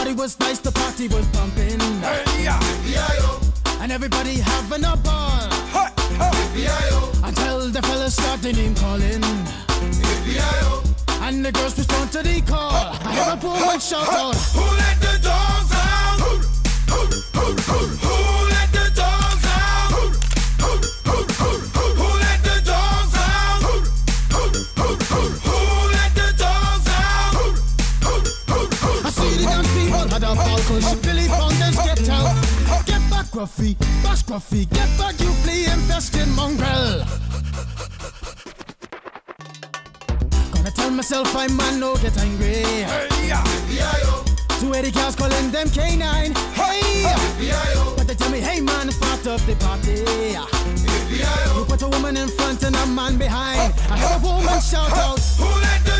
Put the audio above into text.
party was nice, the party was pumping. Hey, yeah. And everybody having a ball. Hey, hey. Until the fellas started name calling. And the girls respond to the call. I hear a woman shout out, Who let the dogs out? Who let the dogs out? Who let the dogs out? Who let the dogs out? I see the dance people had a ball cause Billy Fountains get out. Get back Gruffy, bash Gruffy, get back you flea infested mongrel. Gonna tell myself I'm man, no get angry. Hey, yeah. 280 cows calling them K9. Hey! But they tell me, hey man, it's part of the party. You put a woman in front and a man behind. I heard a woman shout out, Who let the